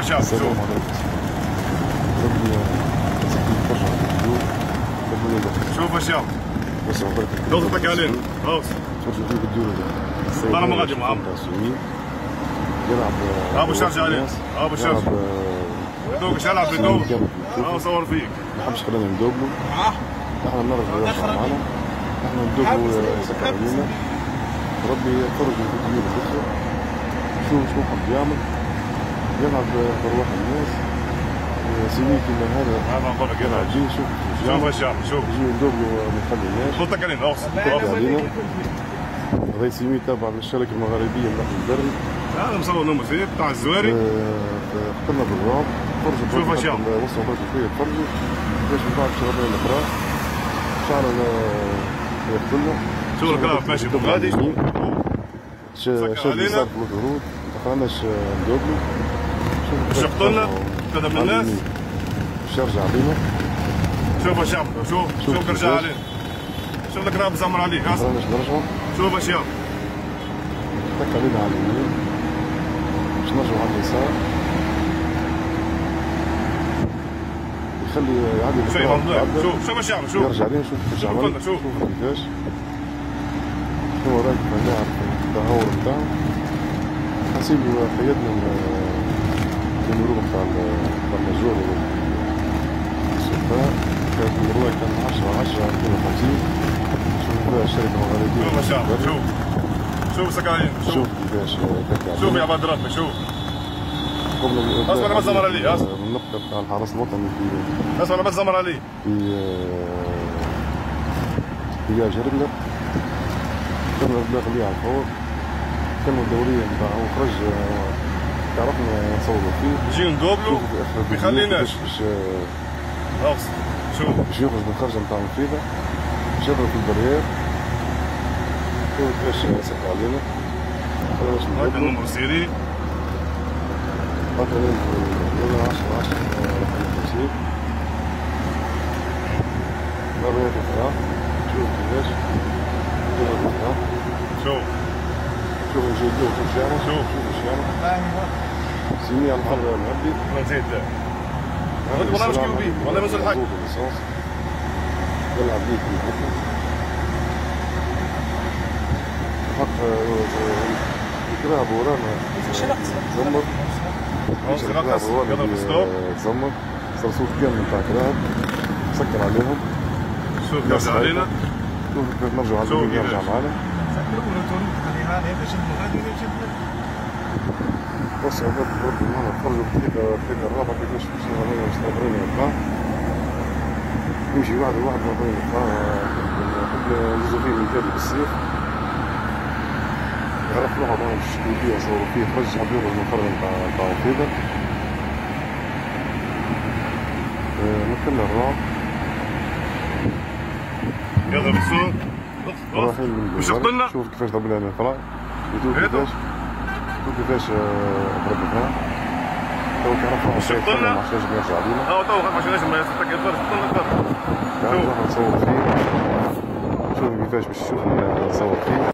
شوف شوف السلام عليكم. ربي يسعدك ترجع للفيديو. شوف الشام بس عبرت دوزتك علينا خلاص ترجع في الفيديو هذا. انا ما غادي معاهم يلعب ابو شارجع علينا ابو شارجع دوق ايش يلعب بدوق صور فيك ما حبش خلينا ندوبلو. احنا نرجع يرجع معنا. احنا ندوبلو يسكر علينا. ربي يفرج الفيديو الاخرى. شوف شنو حب يعمل. يلعب بروح الناس. سيدي كيما هذا نقول لك يلعب جي. شوف الشام شوف يجي ندوبلو ما يخليناش. خذتك علينا اوصل علينا. هذا سيمي تابع للشركة المغربية من ناحية البري. هذا مصور نوم زين بتاع الزواري. قلنا بالرعب. شوف الشام وصلوا برك شوية تفرجوا. باش من بعد شربنا الأخرى. شعرنا يقتلنا. شوف الكراب ماشي غادي شاد الزرق والورود. ما خلاناش ندوبلو. باش يقتلنا كذا من الناس. باش يرجع علينا. شوف الشام شوف رجع علينا. شوف الكراب زمر عليك ما خلاناش نرجعوا. شوف الشام اتك علينا على اليمين. باش نرجعوا على اليسار. يخلي يعدي شوف الشام شوف يرجع علينا. شوف عمل شوف كيفاش شنو رايك في اللاعب التهور نتاعو. حنسيبو حياتنا النمرو نتاع المجور السلطان. كانت المروه كان 10/10/52. شوف الشركه المغربيه. شوف الشام شوف سكاين شوف كيفاش شوف يا عباد ربي شوف اسمع ما زمر علي اسمع النقطه بتاع الحرس الوطني اسمع ما زمر علي في جربنا. كان البلاغ اللي على الفور. كان الدوريه نتاعو خرج. تعرفنا نصوروا فيه. نجيو ندوبلو ما يخليناش. شوف باش يخرج من الخرجه نتاع الفيفا. باش يضرب في البرير. شوف كيفاش سكر علينا. خلاص هذا النمر سيري. هذا 10/10/52. مرة أخرى. شوف كيفاش. شوف نجي ندوب في الشارع. شوف الشارع. سيمي على الحر المعبي. ما زيد والله مش كيلو بيه والله مازال حاجه. يلعب بيه في الحكم. حق الكراب ورانا زمر. رقص يضرب ستوب زمر. صار صوت كامل نتاع كراب. سكر عليهم. شوف يرجع علينا. شوف كيف نرجعوا على اليمين يرجع معنا. بص عباد ربي معنا نخرجوا الدقيقة الرابعة كيفاش مستمرين نطلع. يمشي واحد ما بين نطلع. قبل جوزوفين من كاتب بالسيف. عرف له هذا الشكلية صوروا فيه خرج حبيبه من الخرج نتاع كذا. نكمل الرعب. يضرب الصوت مش يقتلنا. شوف كيفاش ضرب لنا الفراغ. شوف كيفاش ضرب الفراغ. تو تعرف مش يقتلنا. ما عرفش يرجع علينا. تو خاف عشان ما يصدق الفرج قتلنا. شوف نصور فيه. شوف كيفاش باش تشوفني نصور فيه.